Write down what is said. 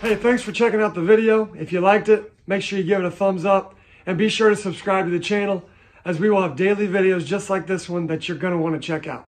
Hey, thanks for checking out the video. If you liked it, make sure you give it a thumbs up and be sure to subscribe to the channel, as we will have daily videos just like this one that you're going to want to check out.